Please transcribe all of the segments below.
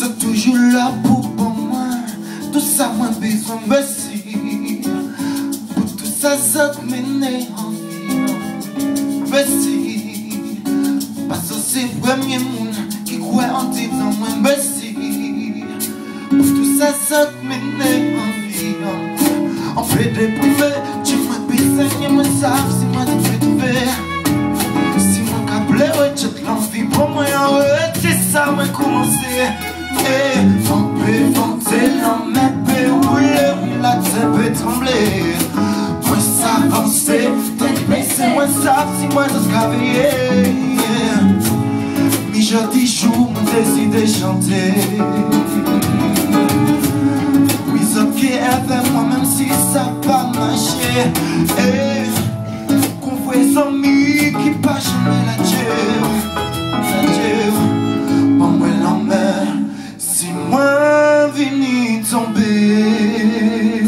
c'est toujours là pour moi. Tout ça m'a besoin de merci. Pour tout ça, ça te mène en vie. Merci. Parce que c'est le premier monde qui croit en disant moi merci. Pour tout ça, ça te mène en vie. En fait de privé, tu m'as besoin de me savoir si moi tu fais trouver. Si mon câble est tu te l'envie pour moi, c'est ça m'a commencé. Et vanter l'emmène, rouler, la tête peut trembler. Moi s'avancer, t'es baissé, moi ça, si moi je travailler. Mi jeudi jour, mon désir de chanter. Oui, ok, avec moi, même si ça pas marché. Et qu'on voit les amis qui pas jamais la Dieu. Bon, moi l'emmène. Si moi vini tomber,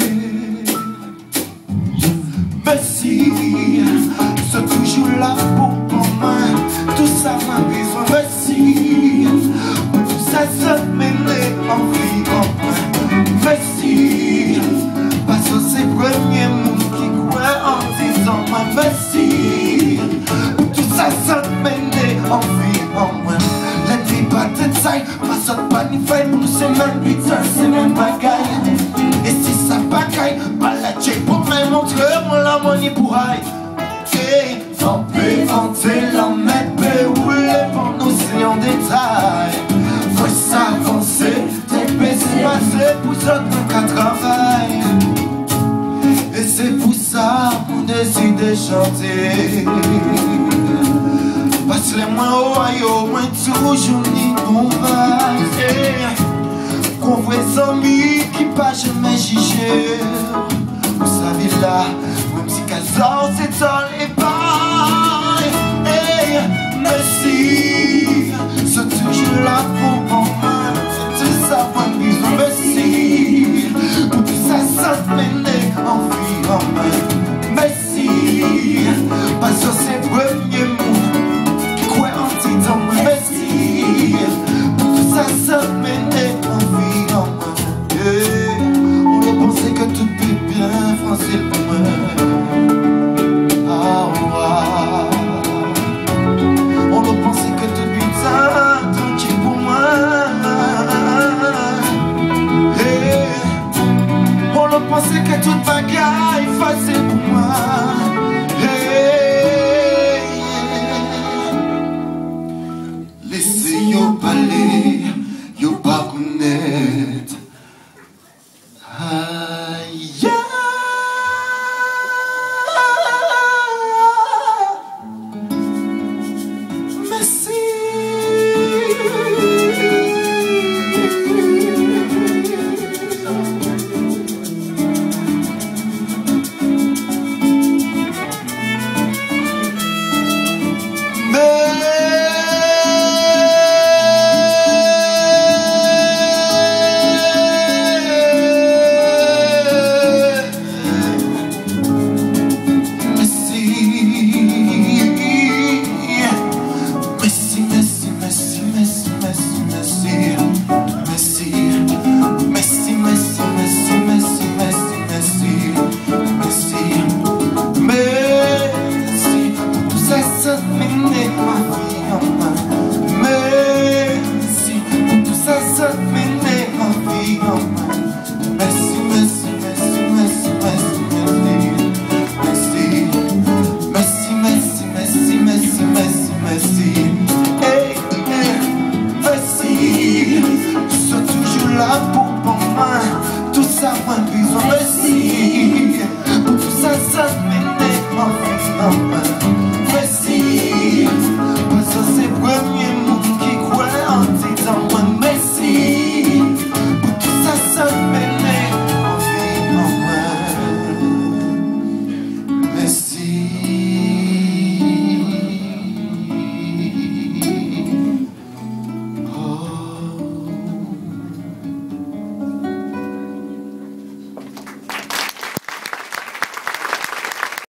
merci, c'est toujours là pour moi. Tout ça m'a besoin, merci. Tout ça, ça mène en vie, merci. Parce que c'est le premier monde qui croit en disant moi, merci. Tout ça, ça mène en vie, moi. Pas de taille, ma sorte pas ni faille. Pour nous c'est même putain, c'est même bagaille. Et si ça bagaille, pas la check pour me montrer mon la money pour aille. Et vanter l'emmène, rouler pour nous c'est en détail. Faut s'avancer, t'es baissé, passer pour ça qu'un travail. Et c'est pour ça qu'on décide de chanter. Parce que les moins hauts aïeux, moins toujours ni bon qu'on voit les amis qui pas jamais jugé. Vous savez là, même si qu'elles ont c'est dans les bails. Merci, c'est toujours là pour moi. C'est tout ça pour nous, merci. Pour tout ça, ça te mène en vie en main. Merci, parce que c'est le premier mot. Merci, pour tout ça, ça mène en vie en main. On a pensé que tout est bien, français pour moi. Ah, on a pensé que tout est bien, tranquille pour moi. On a pensé que toute bagaille facile.